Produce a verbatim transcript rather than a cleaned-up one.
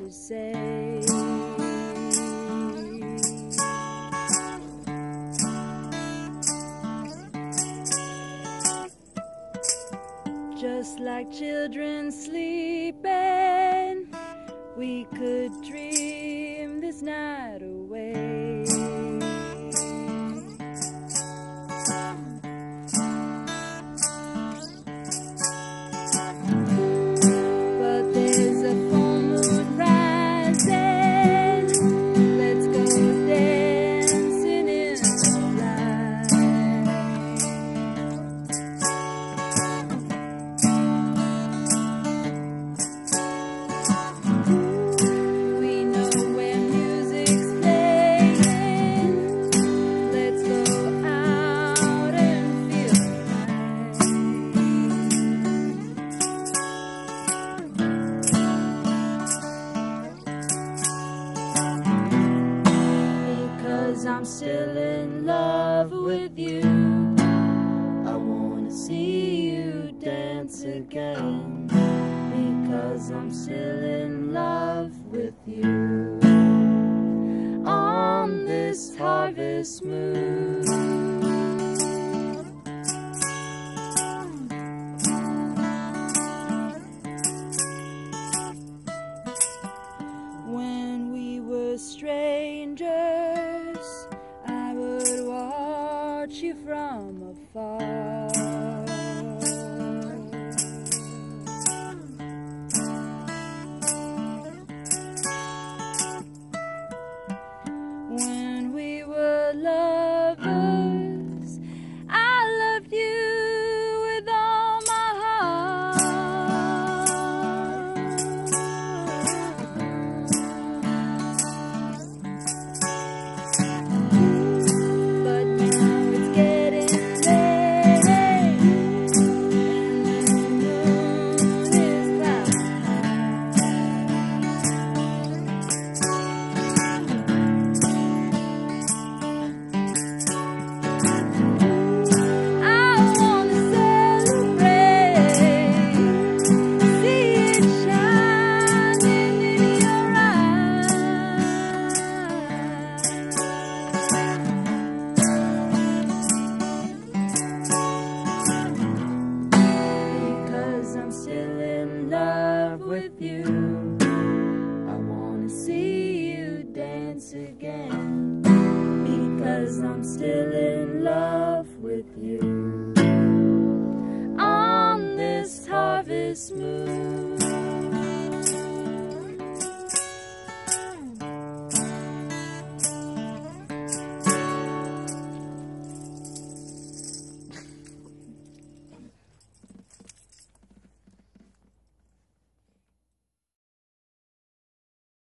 to say. Just like children sleeping, we could dream this night away. But there's a full moon rising. Let's go dancing in the light. We know where music's playing. Let's go out and feel because I'm still in love with you. I wanna see you dance again, because I'm still in love with you. On this harvest moon, when we were strangers, I would watch you from afar. When we were lovers, I loved you with all my but now it's getting late, and the moon is clouded I wanna celebrate, see it shining in your eyes. Because I'm still in love with you. I wanna see you dance again, because I'm still in love with you. On this harvest moon.